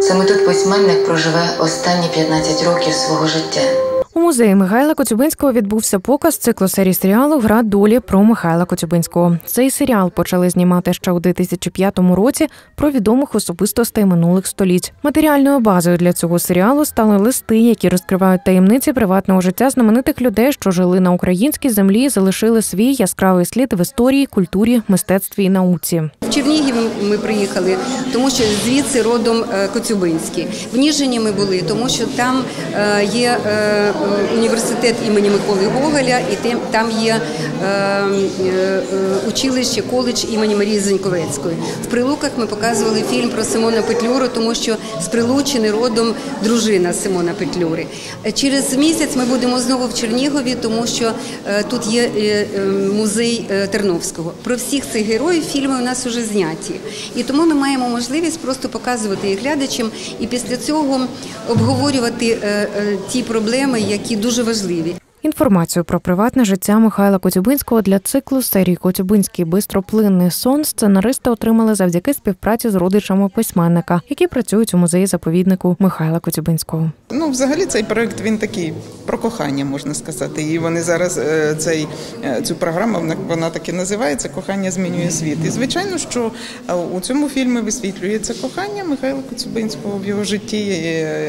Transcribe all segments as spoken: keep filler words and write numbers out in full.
Саме тут письменник проживе останні п'ятнадцять років свого життя. У музеї Михайла Коцюбинського відбувся показ циклу серії серіалу «Гра долі» про Михайла Коцюбинського. Цей серіал почали знімати ще у дві тисячі п'ятому році про відомих особистостей минулих століть. Матеріальною базою для цього серіалу стали листи, які розкривають таємниці приватного життя знаменитих людей, що жили на українській землі і залишили свій яскравий слід в історії, культурі, мистецтві і науці. В Чернігів ми приїхали, тому що звідси родом Коцюбинський. В Ніжині ми були, тому що там є університет імені Миколи Гоголя, і там є училище, коледж імені Марії Заньковецької. В Прилуках ми показували фільм про Симона Петлюру, тому що з Прилуччини родом дружина Симона Петлюри. Через місяць ми будемо знову в Чернігові, тому що тут є музей Терновського. Про всіх цих героїв фільми у нас вже зняті. І тому ми маємо можливість просто показувати їх глядачам і після цього обговорювати ті проблеми, які дуже важливі. Інформацію про приватне життя Михайла Коцюбинського для циклу серії «Коцюбинський бистроплинний сон» сценаристи отримали завдяки співпраці з родичами письменника, які працюють у музеї-заповіднику Михайла Коцюбинського. Ну, взагалі цей проект, він такий про кохання, можна сказати. І вони зараз, цей, цю програму, вона так і називається «Кохання змінює світ». І звичайно, що у цьому фільмі висвітлюється кохання Михайла Коцюбинського в його житті,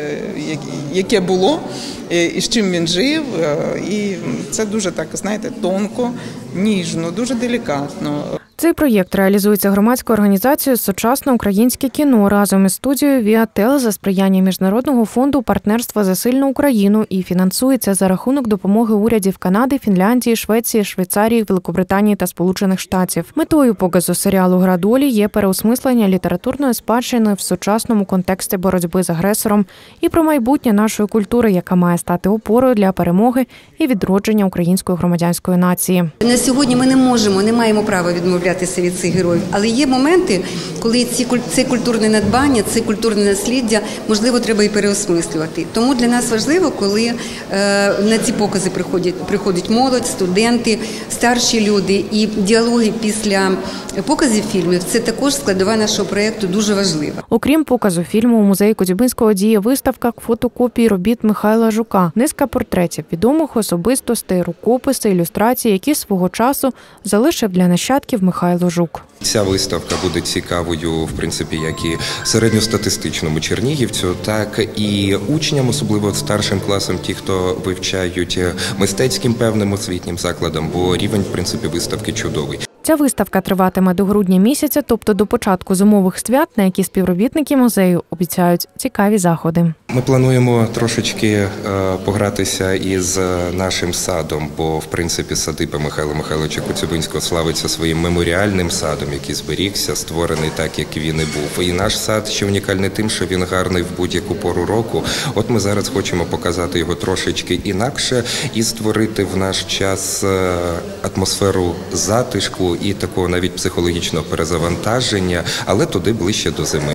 яке було, і з чим він жив. І це дуже так, знаєте, тонко, ніжно, дуже делікатно. Цей проєкт реалізується громадською організацією «Сучасне українське кіно» разом із студією «Віател» за сприяння Міжнародного фонду партнерства за сильну Україну і фінансується за рахунок допомоги урядів Канади, Фінляндії, Швеції, Швейцарії, Великобританії та Сполучених Штатів. Метою показу серіалу «Гра долі» є переосмислення літературної спадщини в сучасному контексті боротьби з агресором і про майбутнє нашої культури, яка має стати опорою для перемоги і відродження української громадянської нації. На сьогодні ми не можемо, не маємо права відмовляти від цих героїв. Але є моменти, коли ці, це культурне надбання, це культурне насліддя, можливо, треба і переосмислювати. Тому для нас важливо, коли е, на ці покази приходять, приходять молодь, студенти, старші люди. І діалоги після показів фільмів – це також складова нашого проєкту дуже важлива. Окрім показу фільму, у музеї Коцюбинського діє виставка фотокопій робіт Михайла Жука, низка портретів відомих особистостей, рукописи, ілюстрації, які свого часу залишив для нащадків Михайло Жук. Ця виставка буде цікавою, в принципі, як і середньостатистичному чернігівцю, так і учням, особливо старшим класам, ті, хто вивчають мистецьким певним освітнім закладам, бо рівень, в принципі, виставки чудовий. Ця виставка триватиме до грудня місяця, тобто до початку зимових свят, на які співробітники музею обіцяють цікаві заходи. Ми плануємо трошечки погратися із нашим садом, бо, в принципі, садиба Михайла Михайловича Коцюбинського славиться своїм меморіальним садом, який зберігся, створений так, як він і був. І наш сад ще унікальний тим, що він гарний в будь-яку пору року. От ми зараз хочемо показати його трошечки інакше і створити в наш час атмосферу затишку і такого навіть психологічного перезавантаження, але туди ближче до зими.